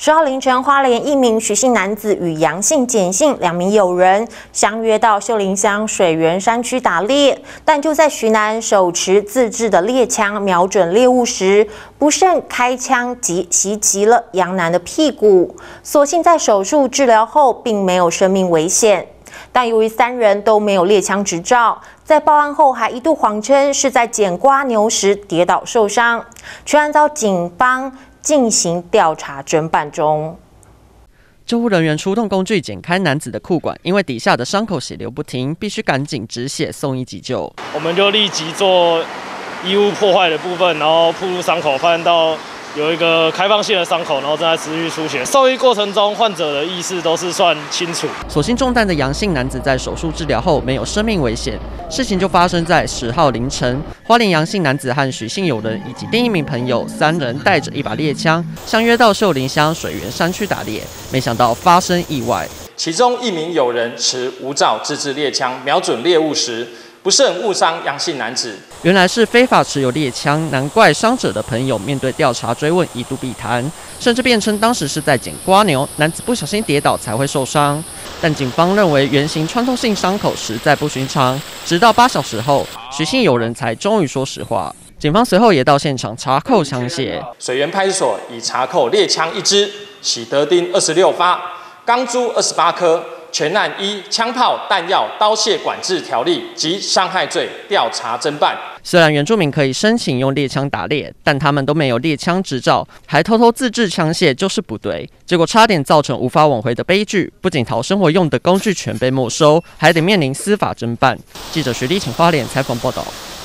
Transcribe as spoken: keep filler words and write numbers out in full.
十号凌晨，花莲一名许姓男子与杨姓、简姓两名友人相约到秀林乡水源山区打猎，但就在徐男手持自制的猎枪瞄准猎物时，不慎开枪击袭击了杨男的屁股。所幸在手术治疗后，并没有生命危险。但由于三人都没有猎枪执照，在报案后还一度谎称是在捡瓜牛时跌倒受伤，全案遭警方进行调查侦办中。 救护人员出动工具剪开男子的裤管，因为底下的伤口血流不停，必须赶紧止血送医急救。 我们就立即做衣物破坏的部分，然后暴露伤口，发现到有一个开放性的伤口，然后正在持续出血。受医过程中，患者的意识都是算清楚。 所幸中弹的杨姓男子在手术治疗后没有生命危险。事情就发生在十号凌晨，花莲杨姓男子和许姓友人以及另一名朋友三人带着一把猎枪，相约到秀林乡水源山区打猎，没想到发生意外。 其中一名友人持无照自制猎枪瞄准猎物时，不慎误伤杨姓男子。 原来是非法持有猎枪，难怪伤者的朋友面对调查追问一度避谈，甚至辩称当时是在捡瓜牛，男子不小心跌倒才会受伤。但警方认为圆形穿透性伤口实在不寻常，直到八小时后，许姓友人才终于说实话。警方随后也到现场查扣枪械， 水源派出所已查扣猎枪一支、喜得钉二十六发、钢珠二十八颗。全案依枪炮、弹药、刀械管制条例及伤害罪调查侦办。 虽然原住民可以申请用猎枪打猎，但他们都没有猎枪执照，还偷偷自制枪械，就是不对。结果差点造成无法挽回的悲剧，不仅讨生活用的工具全被没收，还得面临司法侦办。记者徐立请花莲采访报道。